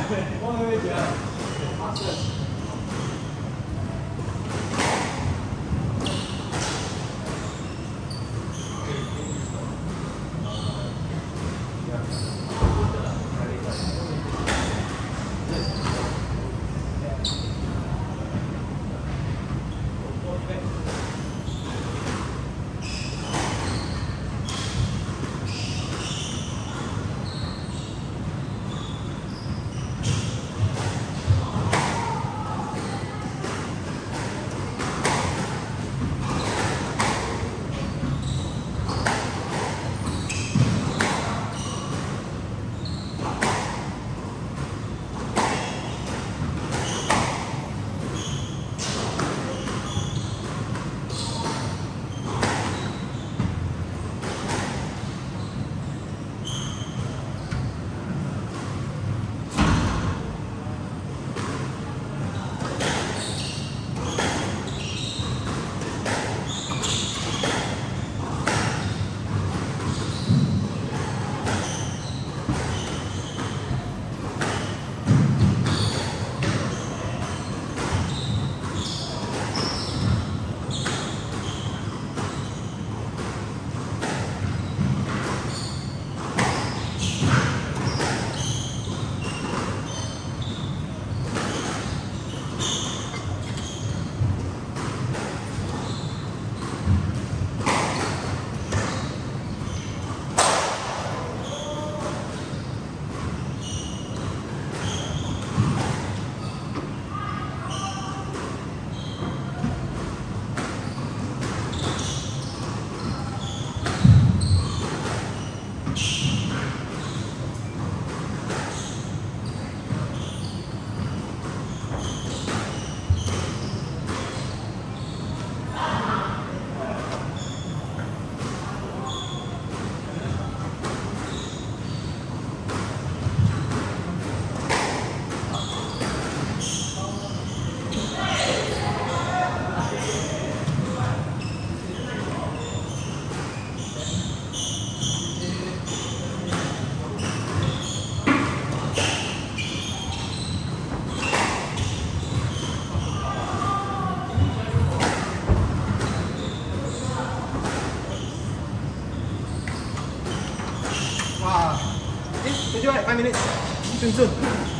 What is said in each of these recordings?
5 minutes. Soon.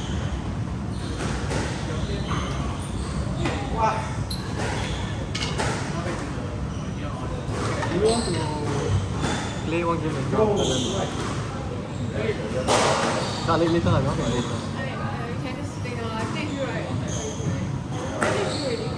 Wow. Do you want to play one game and go? Later. I want to later. You can just stay now. I take you right. I take you already.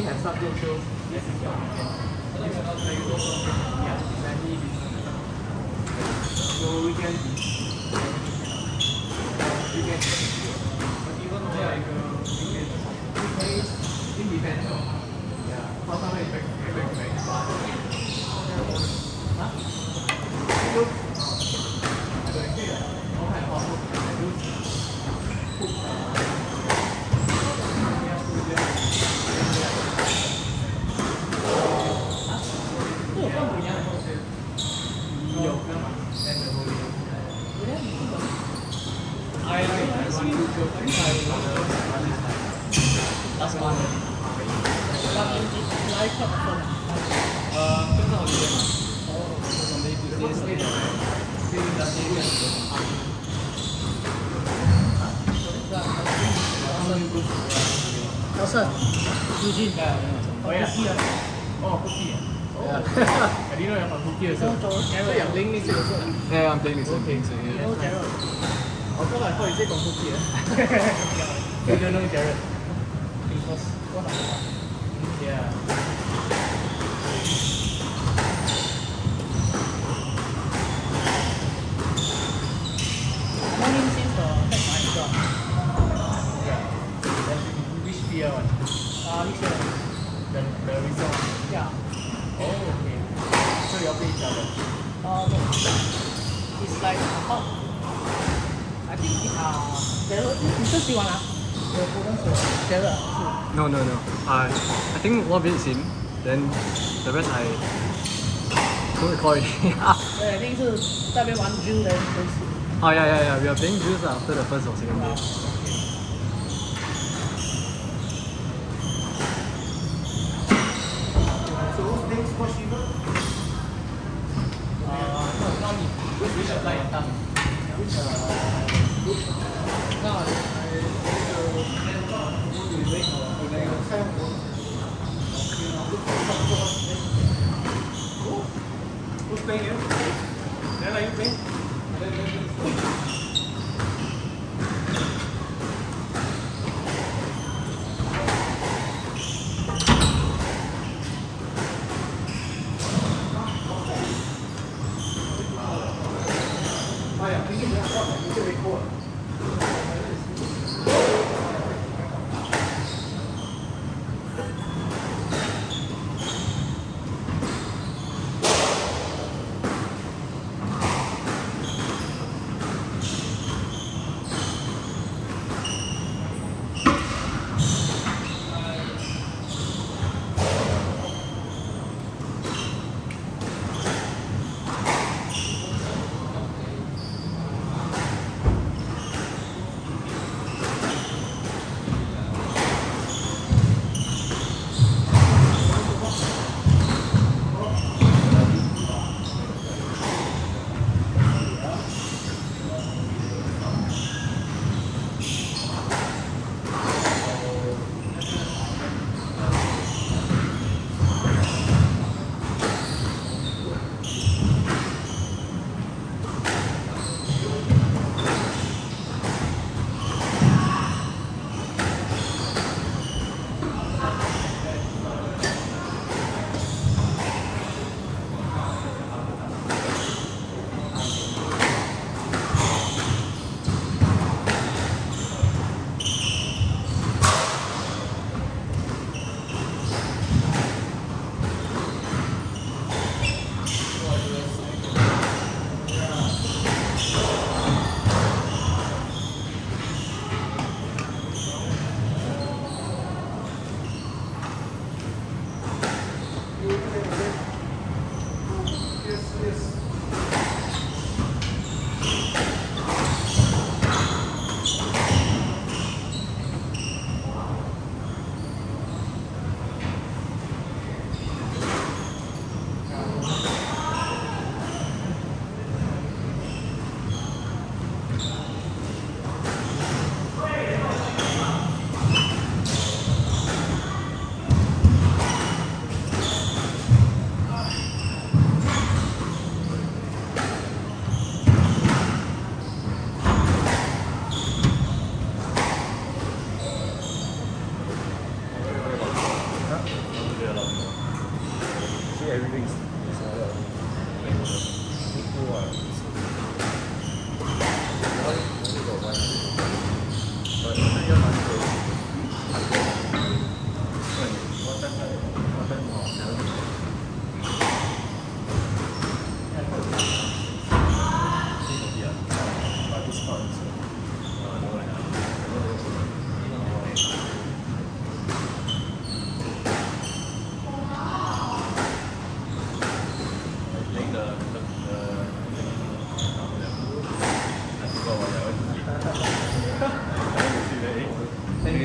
have some good shows this is your weekend. Yeah, it's any business. So weekend is weekend. But even though like weekdays independent. Yeah, sometimes it's very fast. Huh? Look. Last month. Live club phone. 正常好几天嘛。Sunday, Tuesday, Saturday. Nelson, Eugene. Oh yeah. Oh, cookie. Yeah. I didn't know you're from cookie also. So you're playing this year also? Yeah, I'm playing this one. Okay, so yeah. No Gerald. Also, I thought you said from cookie. You don't know Jared. Because what Yeah. I know him since the tech my job. Yeah. Which year one? This year. The result. Yeah. Oh, okay. So you all play each other. No. It's like I think Gerald. 你是喜欢啊？有不认识 Gerald 是。 No. I think one of it is him, then the rest I don't recall already. 对，一定是在那边玩 Jill 的认识。 Oh yeah. We are playing Juice after the first or second day. So who's next for Shiva? No, not me. Which apply your tongue? Which no, who's playing here? Then are you playing? Oh yeah, we can record.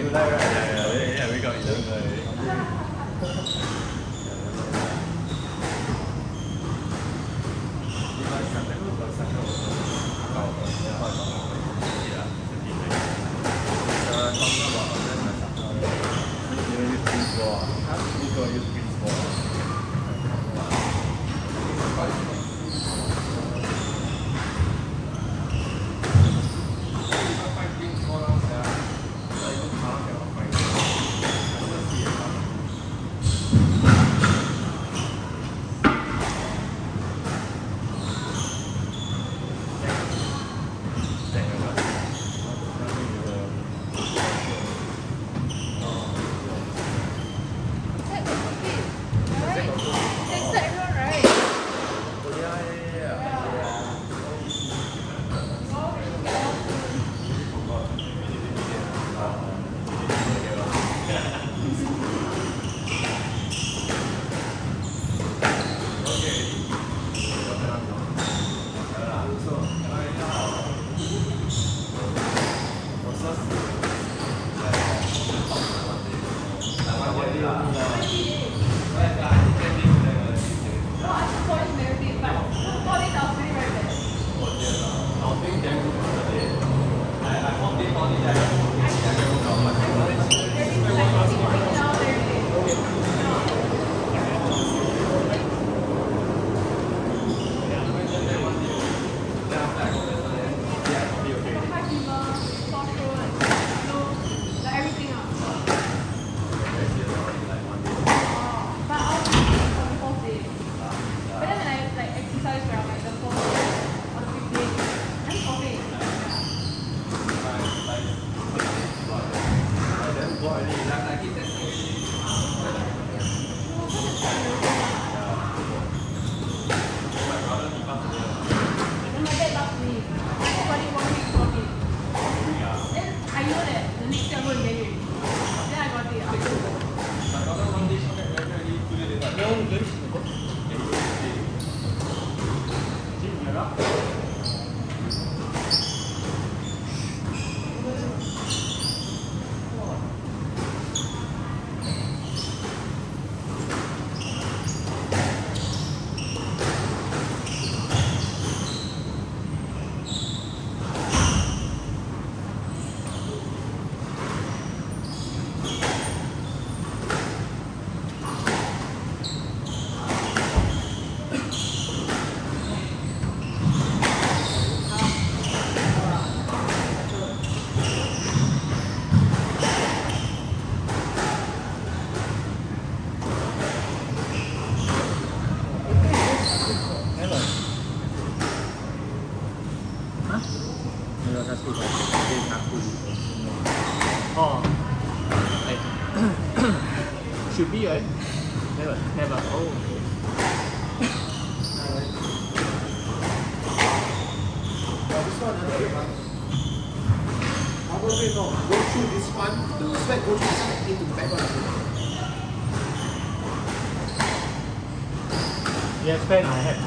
like right? Yeah, wake up 11 already. Oh, should be right? Never. Oh, okay. Go through this one, the sweat goes into the back one. Yes, pen I have.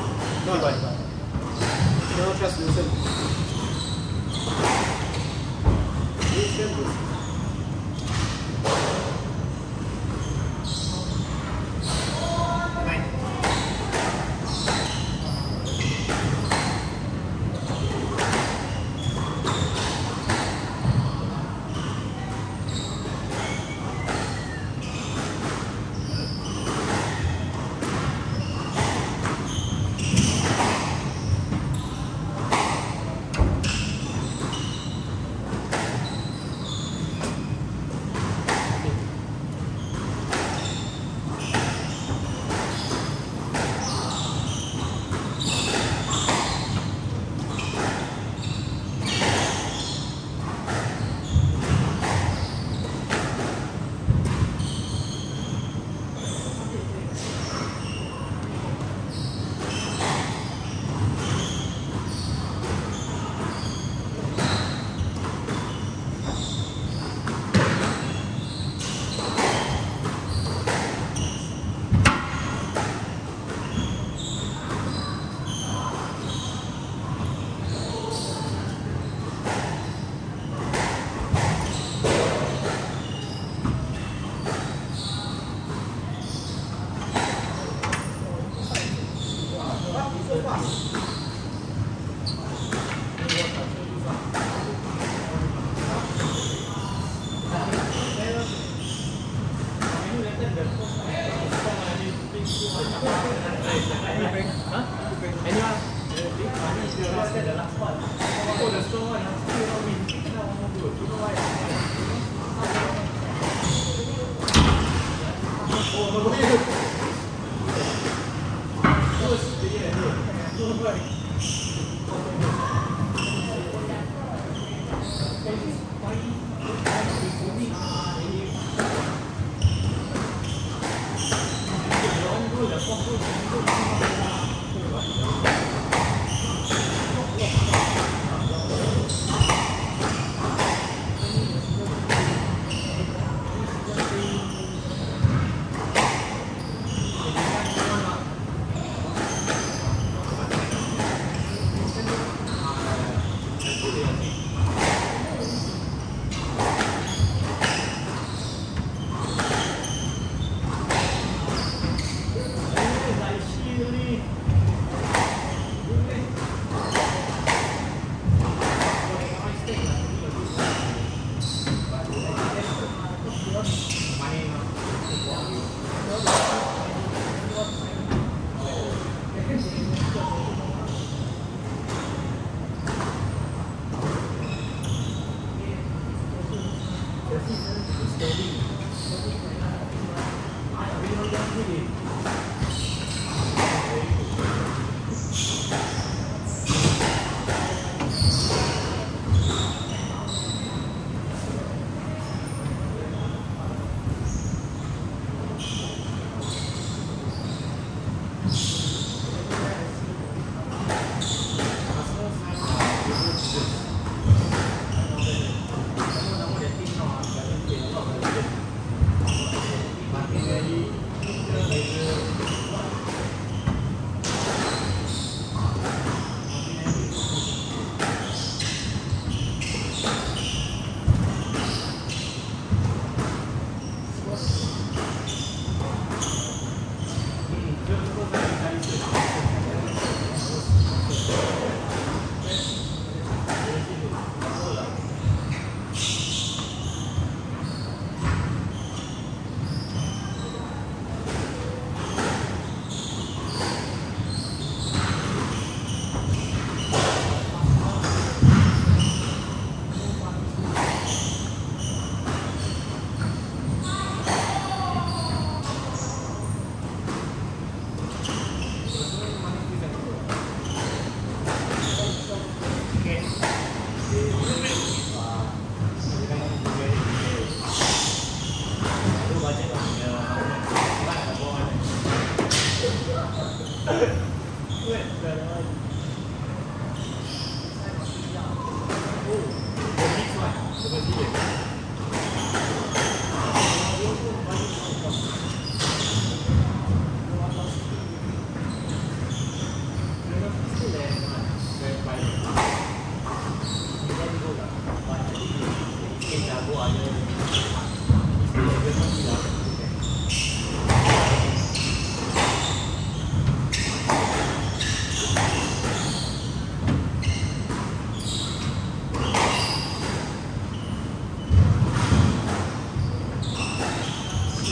No, trust Wilson. Wilson.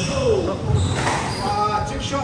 Trick shot.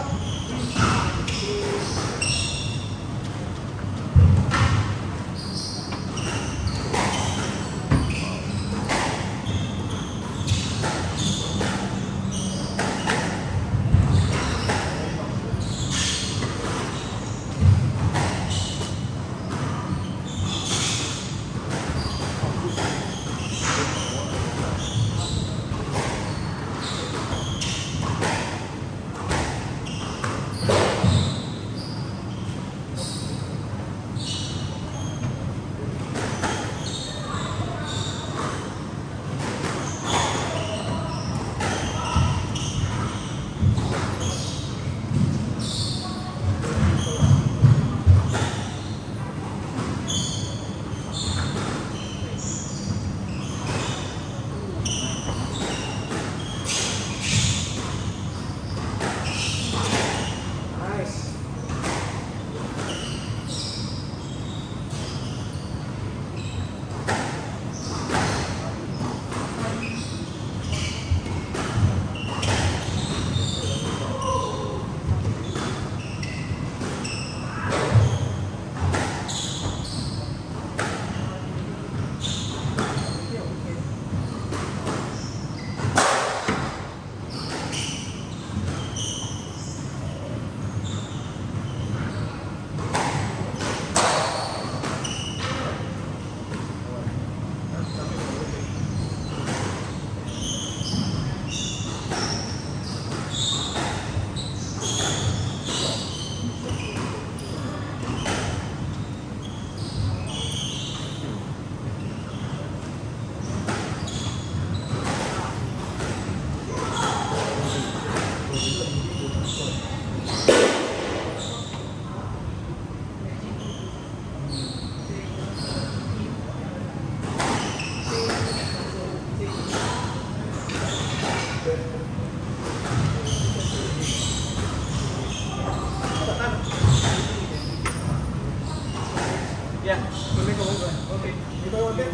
Yeah, we'll make a move. Okay. You go okay?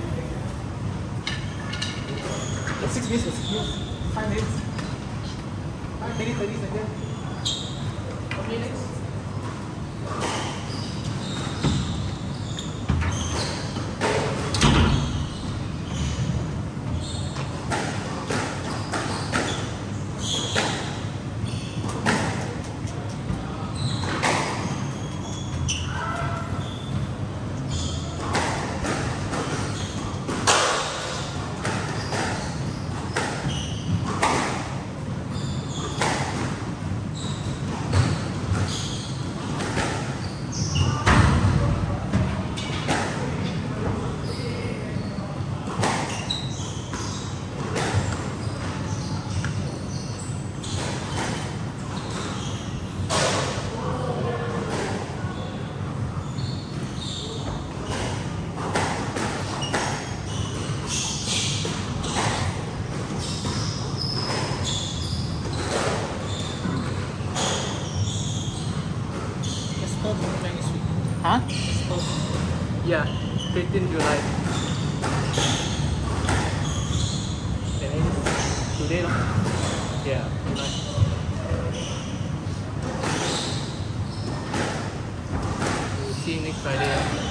6 minutes, 6 minutes. 5 minutes. 5 minutes, 30 seconds. 1 minute. Huh? Yeah, 15 July. That means today, no? Yeah, July. We'll see next Friday.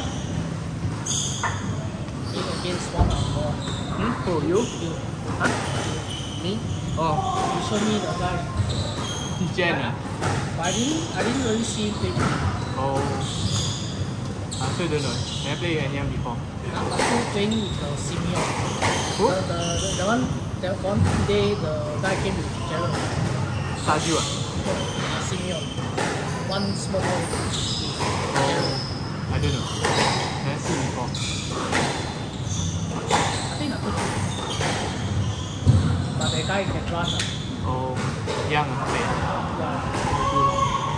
In against one or more. Who, you? You. Huh? Me? Oh, You show me the guy. Jen ah? But I didn't really see him play. Oh. I also don't know. Never played with anyone before. I'm also playing with Simeon. Who? The one day the guy came with Gerald. Saju ah? Simeon. One small hole. Oh. I don't know. Never seen before. I think not good. But the guy can run. Oh. Young ah, play. Too long.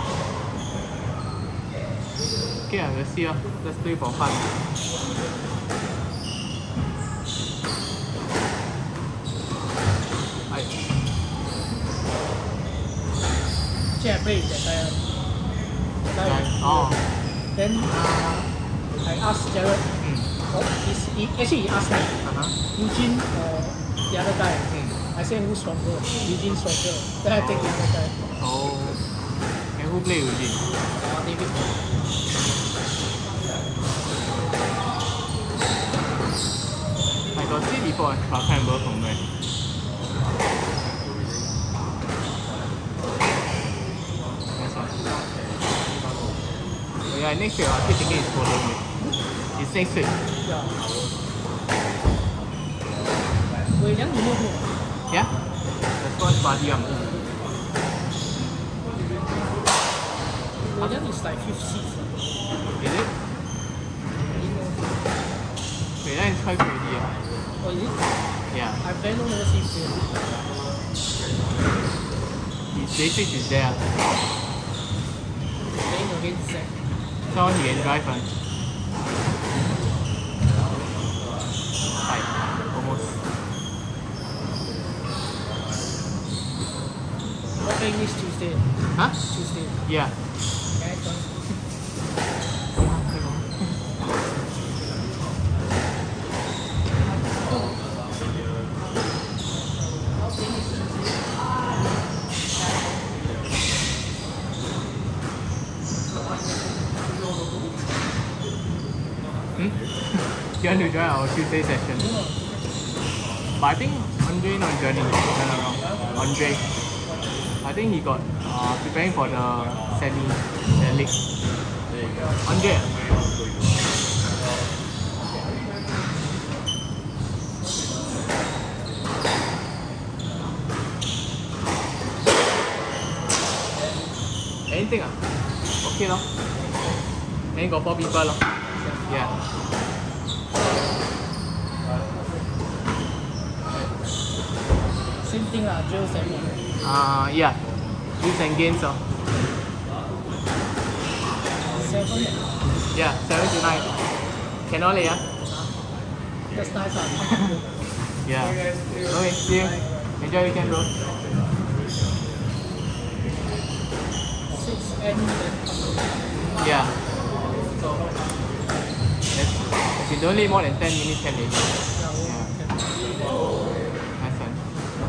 Okay, let's see. Let's play for fun. Actually, I played with that guy. That guy. Oh. Then I asked Gerald. He asked me, Uh-huh. Eugene or the other guy. I say who's stronger? Eugene stronger. Then I take the other guy. Oh. And who play with Eugene? David. I got see before, but I can't remember from where. That's one. Oh yeah, next week I keep thinking it's following week. It's next week. Yeah. Wei Liang, you know who? Yeah? The squash buddy one. Wei Liang is like 5th seed. Is it? Wait, that is quite crazy. Yeah. Oh, is it? Yeah. I very long never see him play. His basics is there. Playing against Zack. So he can drive one. Like, almost. We're playing this Tuesday. Huh? Tuesday. Yeah. Can I join? You want to join our Tuesday session? But I think Andre not joining. If I'm not wrong. Andre. I think he got preparing for the semi, the league. Andre. Anything ah? Okay lor. Then got 4 people lor. Yeah. Same thing lah, drills and Yeah. Use and gains lor. 7. Yeah, 7 to 9. Cannot leh ah. That's nice lah. Yeah. Okay, see you. Enjoy weekend bro. 6 and then Yeah. If you don't leave more than 10 minutes can already. Nice one.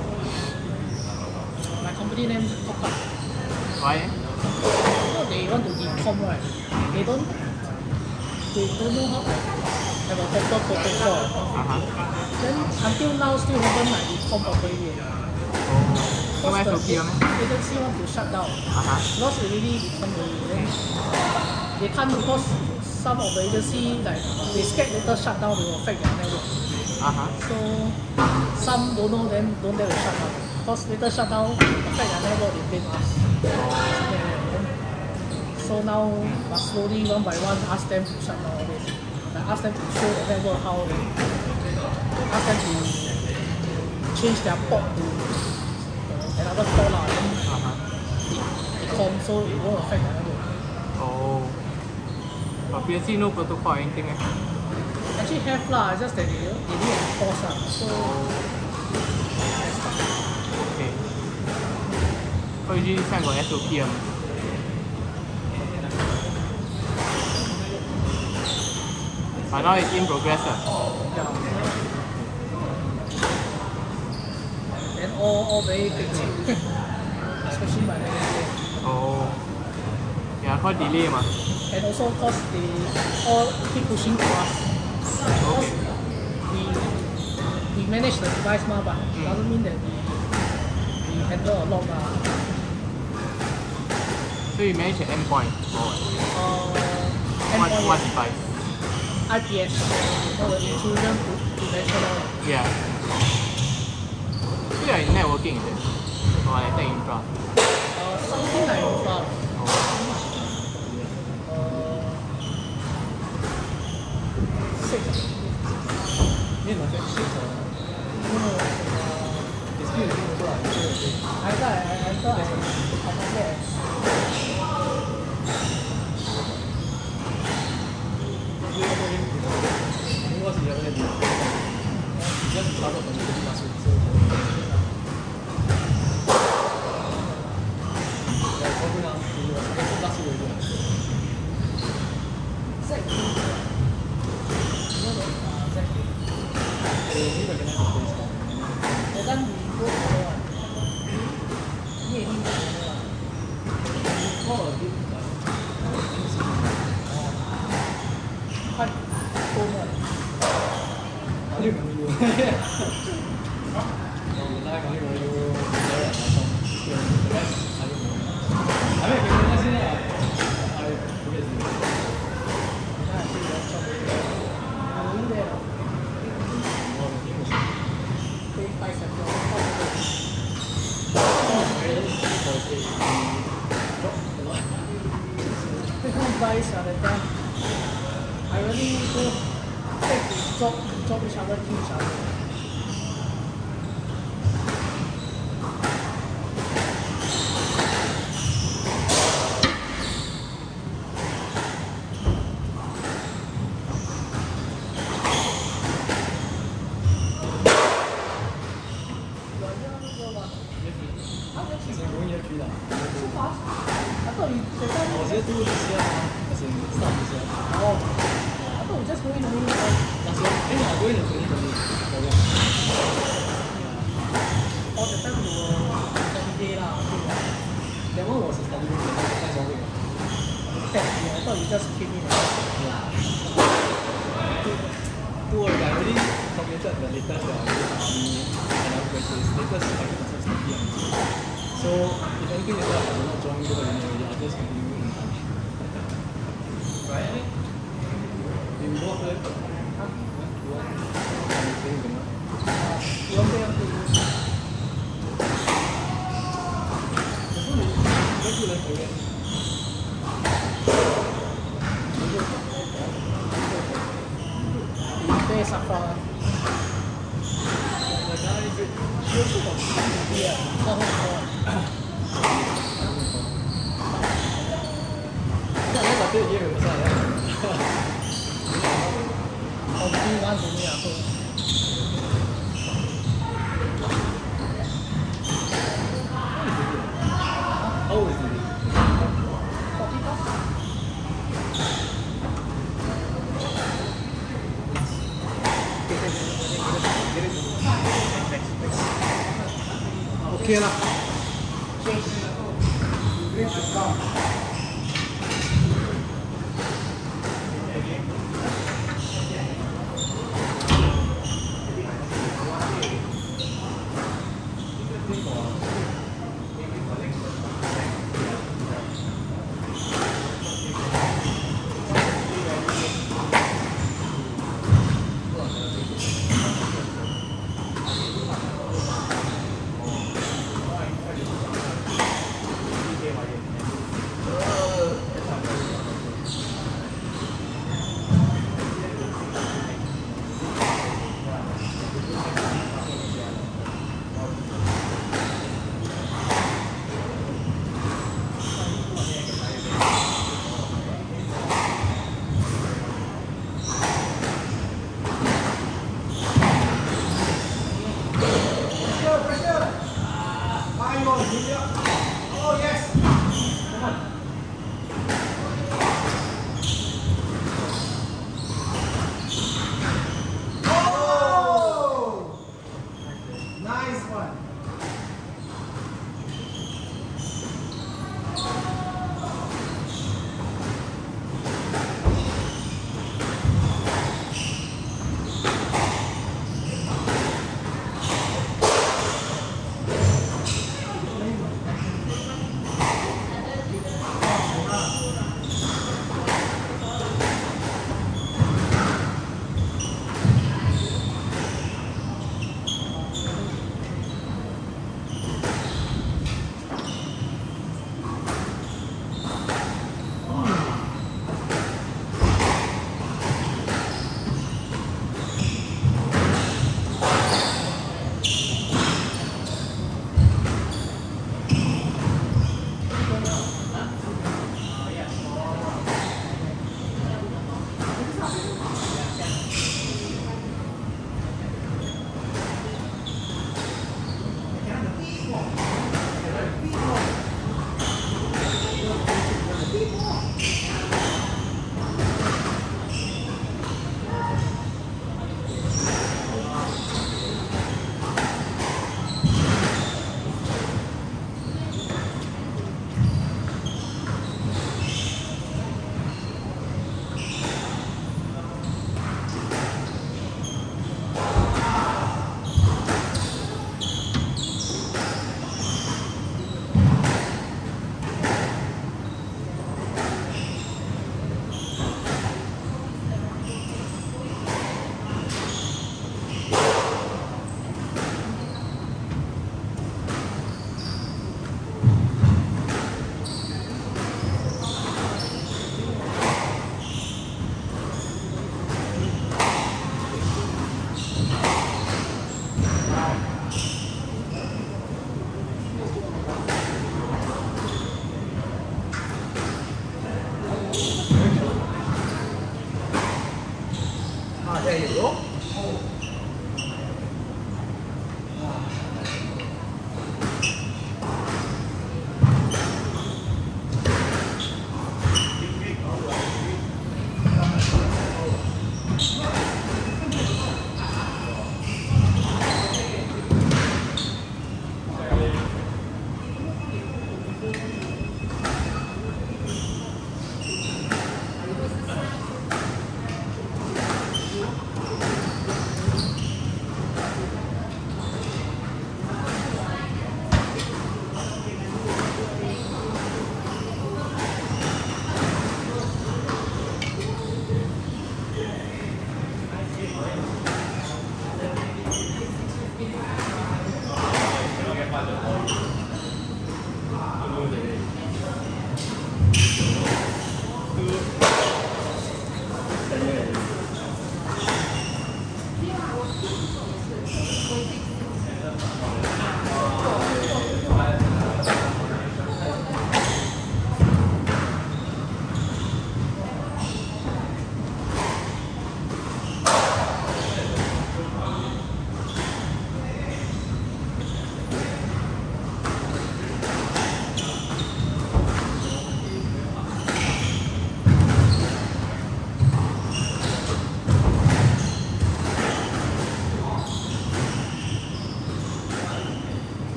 my company name pop up. Why? Eh? You know they want to inform right? They don't know how to have a proper protocol. Uh-huh. Then until now still haven't like informed properly yet. So much Because okay, the agency want to shut down. Uh-huh. Because already become then they can't because some of the agency like they scared later shut down will affect their network. Uh-huh. So some don't know then don't dare to shut down. Because later shut down affect their network they blame us. So now must slowly one by one ask them to shut down all this. Like ask them to show the network how they ask them to change their port to another port lah. Then they come so it won't affect the network. Oh. But PSC no protocol or anything eh? Actually have lah, just that they didn't enforce lah. So Okay. Oh, usually this time got SOP But now it's in progress lah. yeah. And all very big especially my manager. Oh. Yeah, called delay mah. And also cause they all keep pushing to us. Because we manage the device mah, but doesn't mean that we handle a lot mah. So you manage an endpoint or what Endpoint device? IPS, or the intrusion prevention. Yeah. So you're in networking is it? Or like tech infra? Something like infra. Six. Me and my friend 6 No. It's still the same also lah. I thought I forget. What's the other hand? Just started from the last week, so yeah, probably now. Last week already. Zack. You know the Zack. Maybe I can have a face now. That time we go Because guys at that time, I really go take to drop each other, kill each other. I thought you said that. I was here 2 this year, as in start this year. Oh, I thought we just going only Last year, I'm going in 2020. all the time you were holiday lah. That one was a study week, that's 1 week. I thought you just came in. Don't worry, I already calculated the latest that I will be and I will graduate. Latest 5% study. So if anything later I will not join you already, I'll just continue in time. Right? You go after it? Huh? You want? I'm saying the month. You want to pay up to you? Very good left again. There is Safra. She also got CCTV. Not home. That's a bit here, Or between 1 to me, so. How old is it? 40 plus? Okay lah.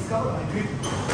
discount I agree.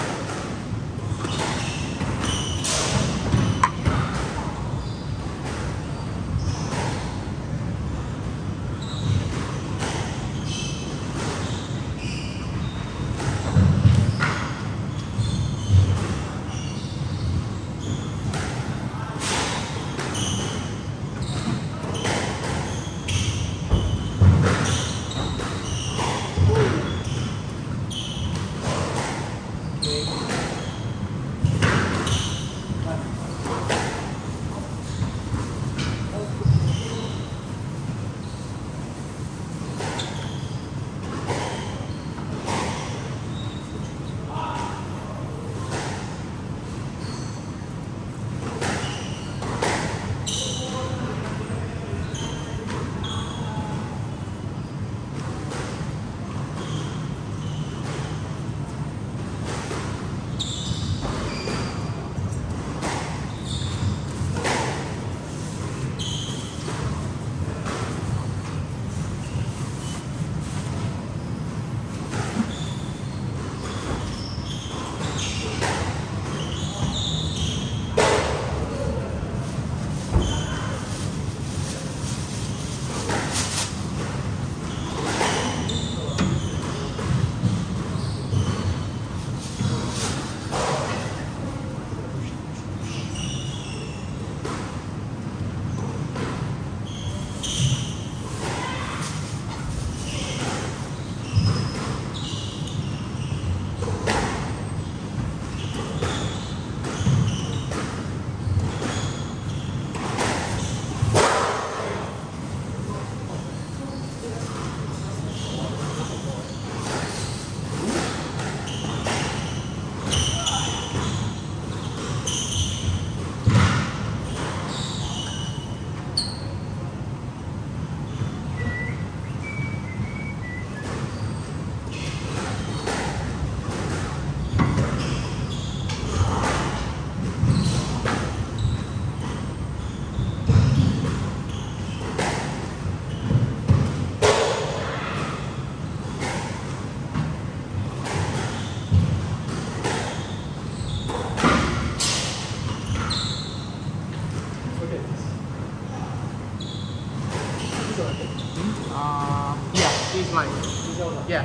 Yeah, this is mine. This one, Yeah.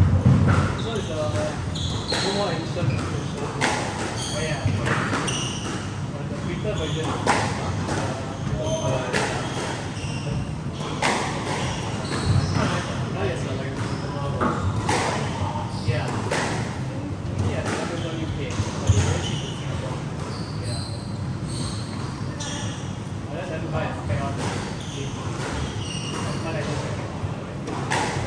this one is no more edition. Oh yeah. The printer version. Now it's like Yeah. yeah, it's not UK, but it's very cheap in Singapore. Yeah. Unless I have to buy a spec on the not like this.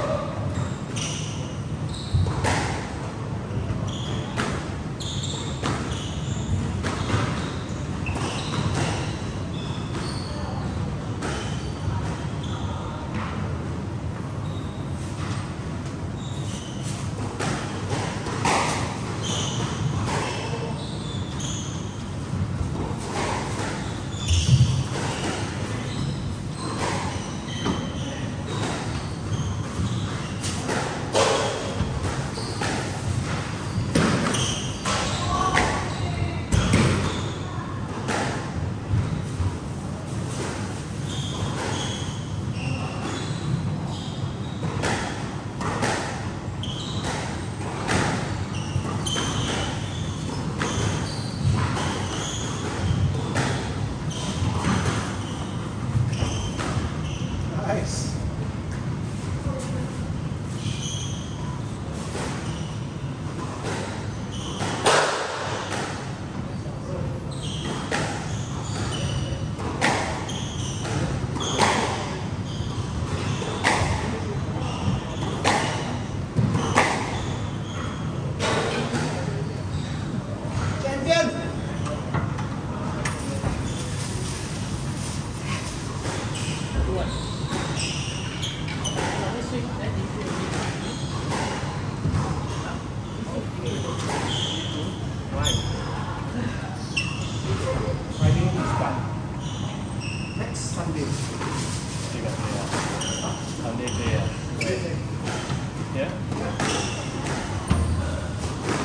Nice. Champion! Friday is done. Next Sunday. Sunday day. Yeah?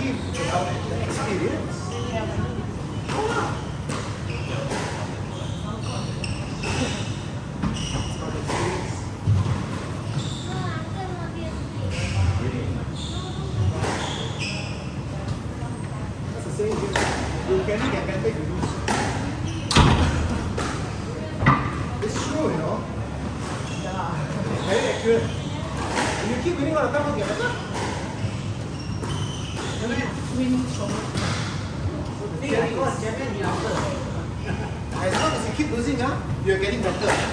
him about the experience. That's the same thing. You can get better, you lose. It's true, you know. Very accurate. If you keep winning all the time, you'll get better. As long as you keep losing, you're getting better.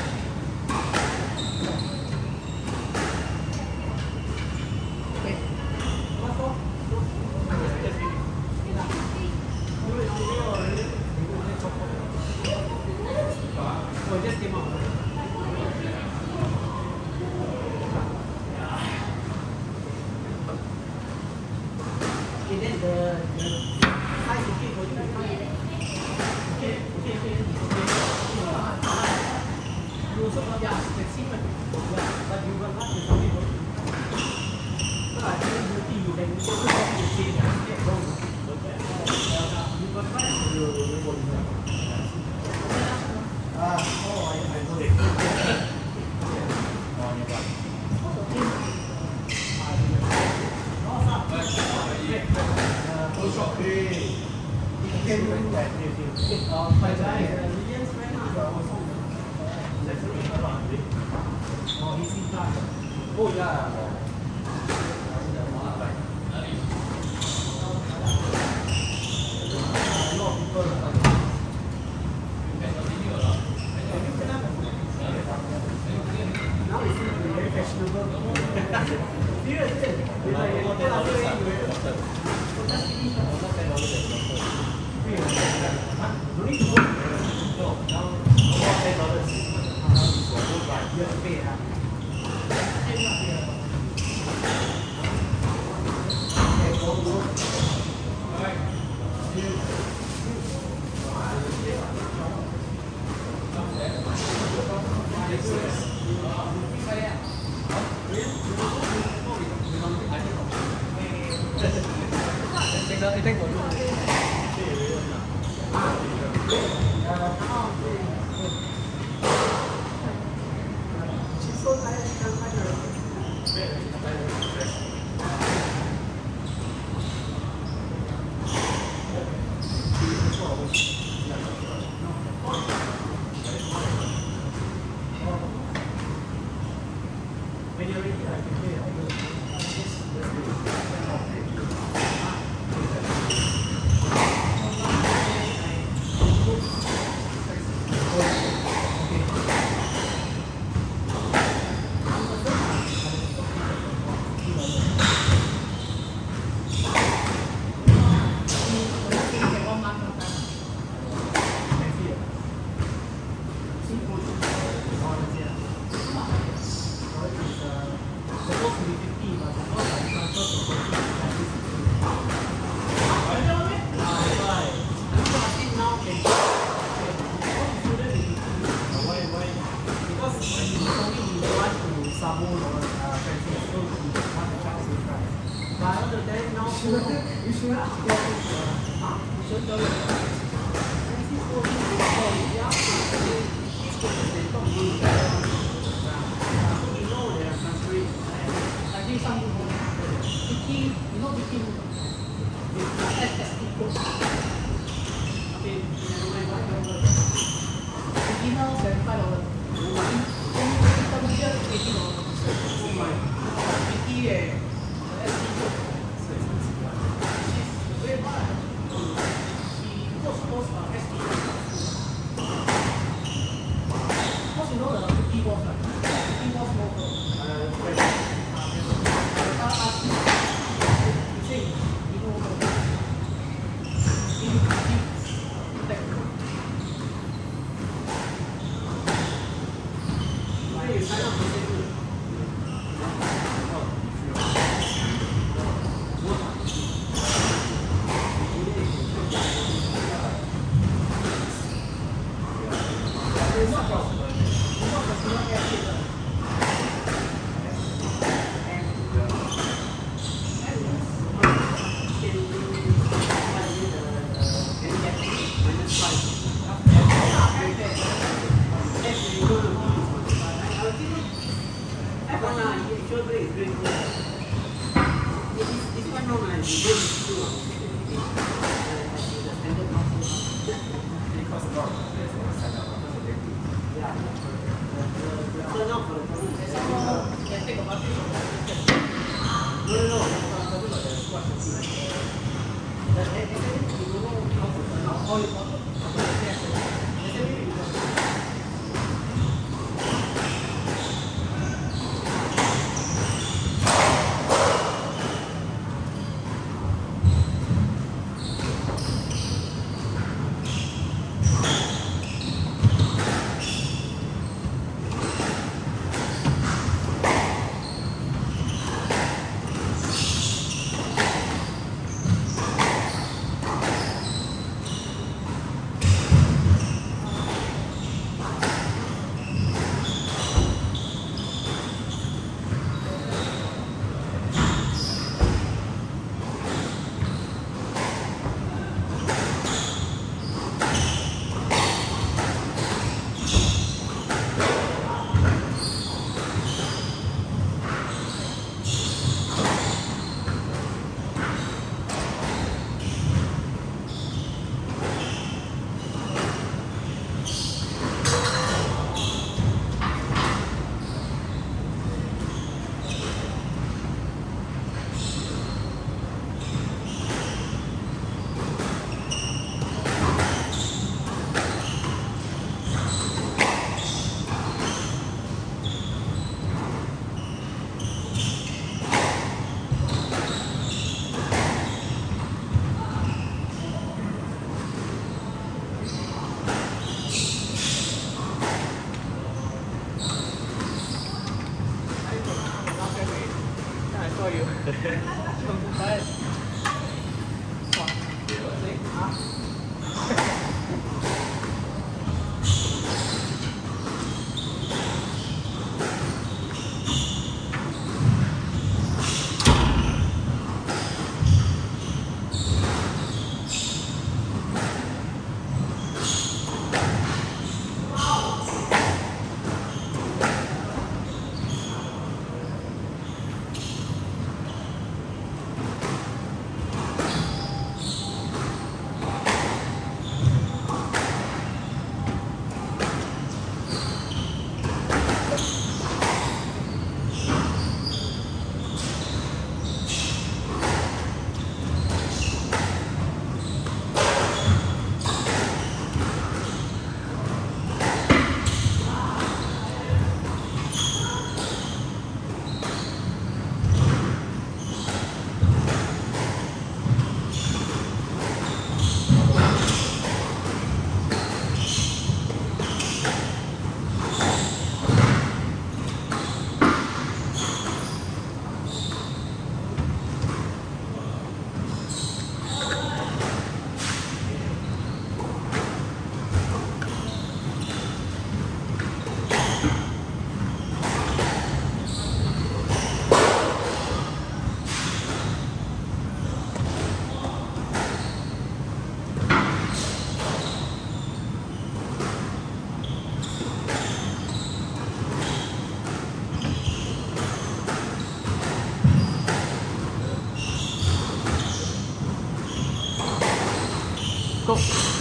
Go.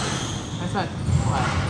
Nice one. Wow.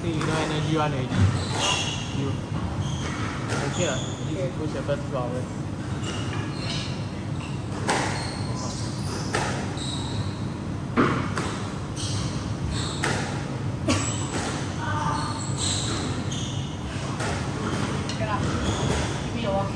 think you know energy one already. You. Okay lah. At least you push your first 2 hours. Okay lah. Give me your walk.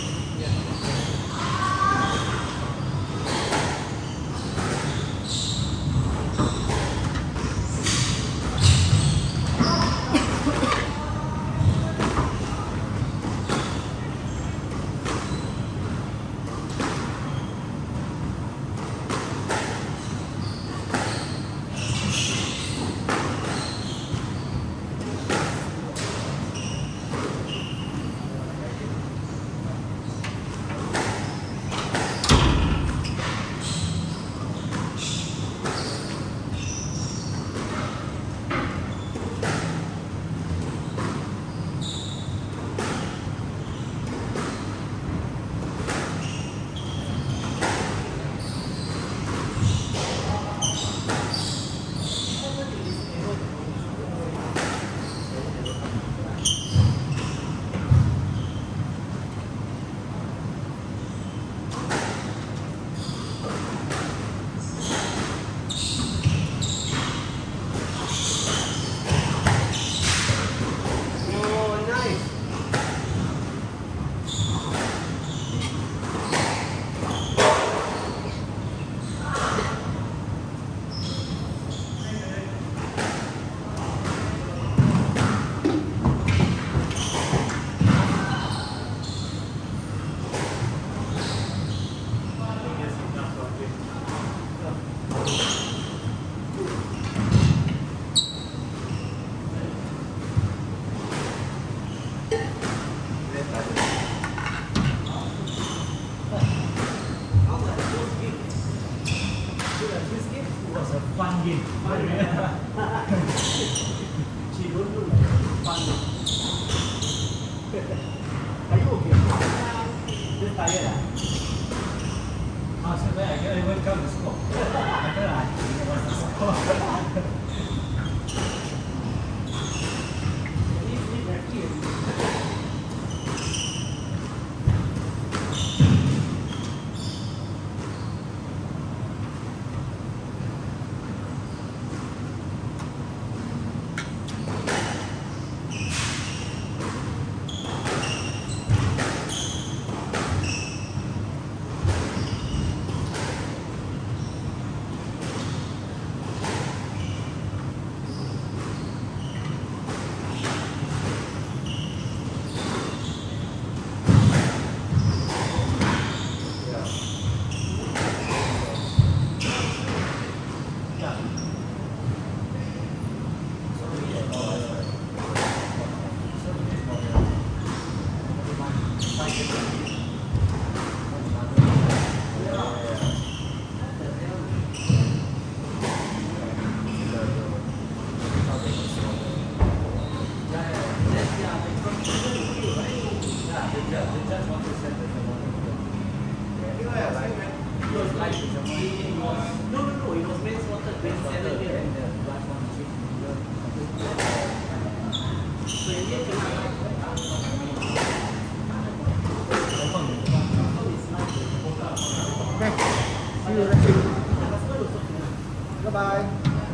Bye-bye.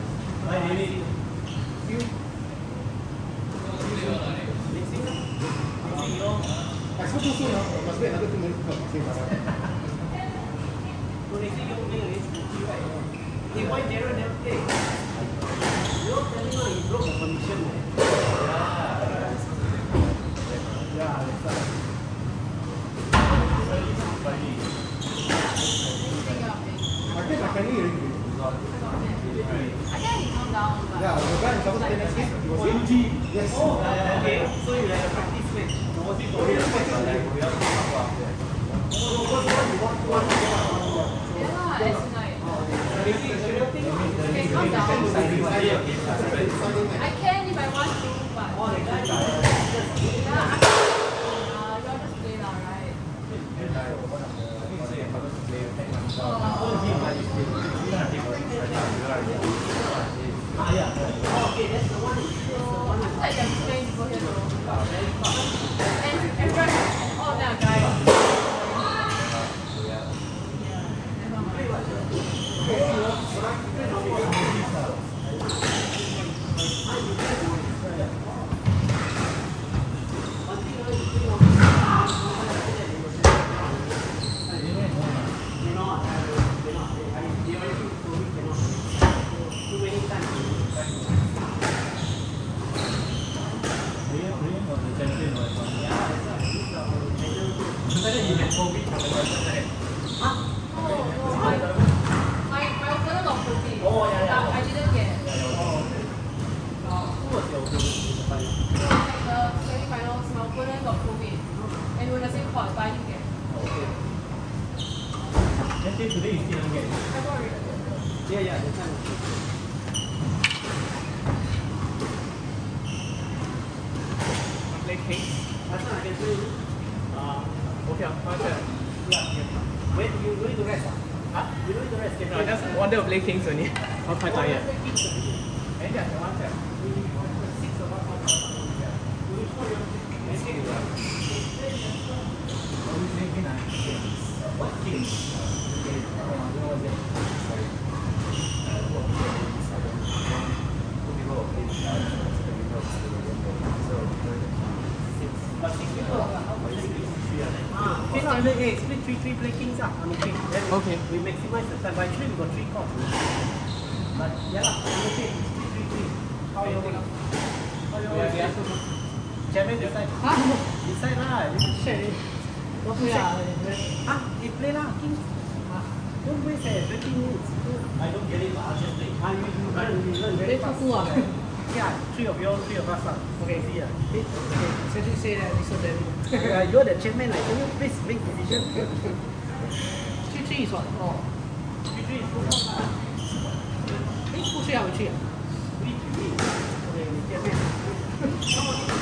So too soon, must wait another 2 minutes to come. Why Darren never play? You're telling me he broke the condition. Yeah, that's right. I can hear you. I think he come down. But Yeah, the guy in South Africa next week, he was in. Yes. Okay, so you like a practice match. yeah, lah, as in like, okay, come down. I can if I want to, but yeah, y'all just play lah, right? Yeah. So, I feel like there are many people here though. And everyone, all of them are guys. My opponent got COVID. I didn't get. The semi-finals, my opponent got COVID. And we were in the same court, but I didn't get. Let's say today you still don't get it. I got rid of it. Yeah, that's fine. Play Kings. That's fine, I can show you. Okay, I'll try that. Wait, you need to rest. Huh? You need to rest. No, I just wanted to play Kings only. I'm quite tired. Okay, no, hey, split 3-3 play Kings up. I'm okay. Then Okay. we maximize the time. But actually, we got 3 courts. But yeah, I'm okay. Split 3-3. How you want? Chairman decide. Decide lah. You can share it. Don't play lah. You play lah, Kings. Don't waste 20 minutes. I don't get it, but I'll just play. You learn very fast. Yeah, 3 of you, 3 of us lah. Okay, see ya. So you say that we so damn. You're the chairman, like, can you please make decision? 3-3 is what? Oh. 3-3 is good. Eh, 不需要回去啊。 Okay, 你chairman.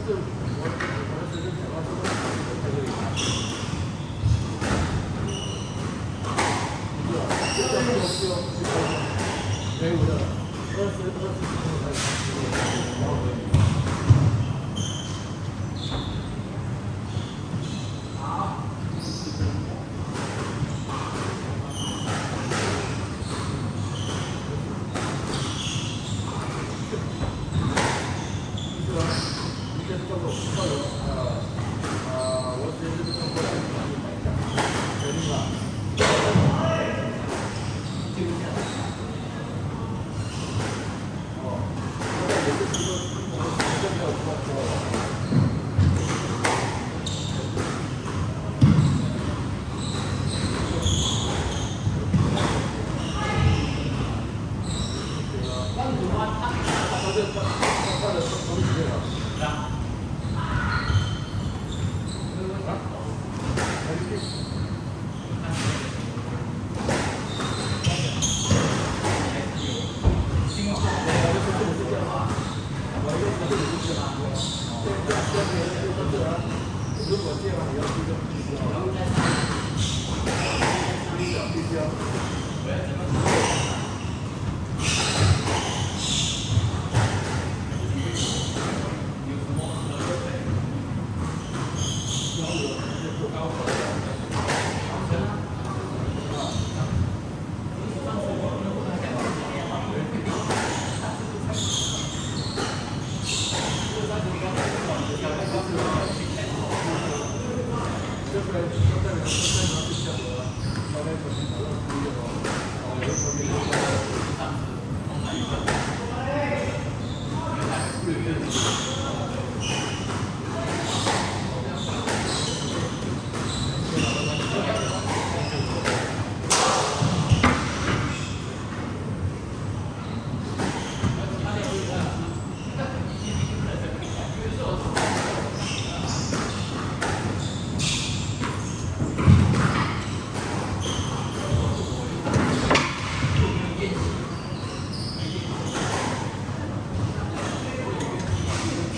这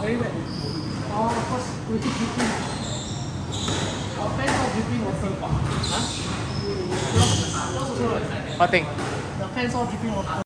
very bad. Oh, because we keep dripping. Our fans all dripping water. Huh? Yours also right? What thing? The fans all dripping water.